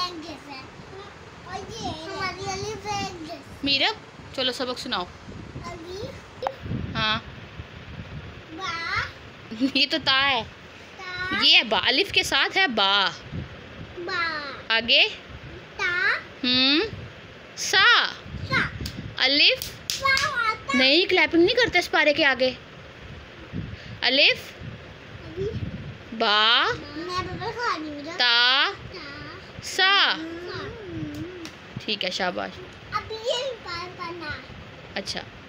मीरा चलो सबक सुनाओ। हाँ ये तो ता है, ये है बा, अलिफ के साथ है बा। आगे सा। अलिफ नहीं, क्लैपिंग नहीं करते इस पारे के आगे। अलिफ बा ता सा। ठीक है शाबाश। अच्छा